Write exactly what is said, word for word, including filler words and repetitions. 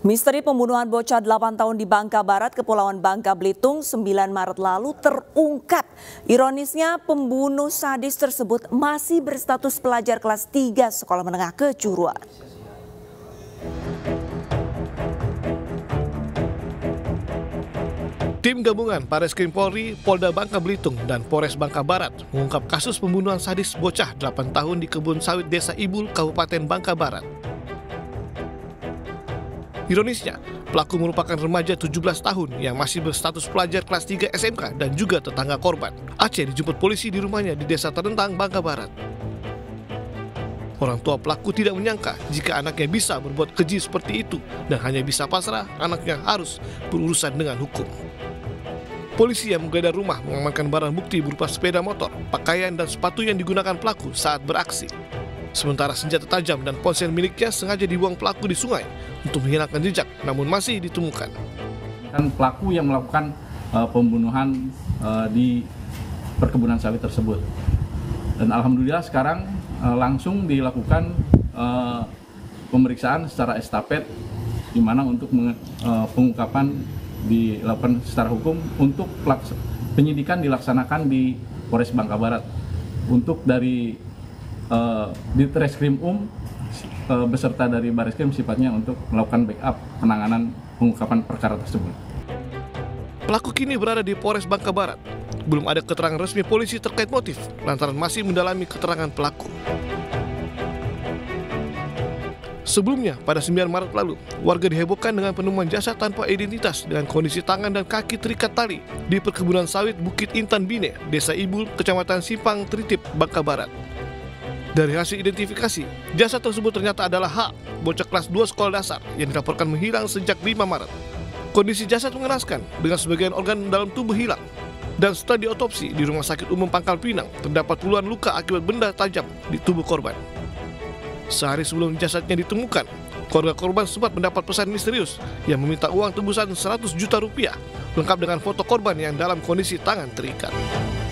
Misteri pembunuhan bocah delapan tahun di Bangka Barat, Kepulauan Bangka Belitung sembilan Maret lalu terungkap. Ironisnya pembunuh sadis tersebut masih berstatus pelajar kelas tiga sekolah menengah kejuruan. Tim gabungan Bareskrim Polri, Polda Bangka Belitung, dan Polres Bangka Barat mengungkap kasus pembunuhan sadis bocah delapan tahun di kebun sawit Desa Ibul, Kabupaten Bangka Barat. Ironisnya, pelaku merupakan remaja tujuh belas tahun yang masih berstatus pelajar kelas tiga S M K dan juga tetangga korban. Aceh dijemput polisi di rumahnya di Desa Terentang, Bangka Barat. Orang tua pelaku tidak menyangka jika anaknya bisa berbuat keji seperti itu dan hanya bisa pasrah anaknya harus berurusan dengan hukum. Polisi yang menggeledah rumah mengamankan barang bukti berupa sepeda motor, pakaian, dan sepatu yang digunakan pelaku saat beraksi. Sementara senjata tajam dan ponsel miliknya sengaja dibuang pelaku di sungai untuk menghilangkan jejak, namun masih ditemukan. Kan pelaku yang melakukan uh, pembunuhan uh, di perkebunan sawit tersebut. Dan alhamdulillah sekarang uh, langsung dilakukan uh, pemeriksaan secara estafet, di mana untuk menge, uh, pengungkapan dilakukan secara hukum untuk penyidikan dilaksanakan di Polres Bangka Barat. Untuk dari Uh, di Treskrim Um uh, beserta dari Bareskrim sifatnya untuk melakukan backup penanganan pengungkapan perkara tersebut. Pelaku kini berada di Polres Bangka Barat. Belum ada keterangan resmi polisi terkait motif lantaran masih mendalami keterangan pelaku. Sebelumnya, pada sembilan Maret lalu, warga dihebohkan dengan penemuan jasad tanpa identitas dengan kondisi tangan dan kaki terikat tali di perkebunan sawit Bukit Intan Bine, Desa Ibul, Kecamatan Simpang Tritip, Bangka Barat. Dari hasil identifikasi, jasad tersebut ternyata adalah H, bocah kelas dua sekolah dasar yang dilaporkan menghilang sejak lima Maret. Kondisi jasad mengenaskan dengan sebagian organ dalam tubuh hilang. Dan setelah diotopsi di Rumah Sakit Umum Pangkal Pinang, terdapat puluhan luka akibat benda tajam di tubuh korban. Sehari sebelum jasadnya ditemukan, keluarga korban sempat mendapat pesan misterius yang meminta uang tebusan seratus juta rupiah, lengkap dengan foto korban yang dalam kondisi tangan terikat.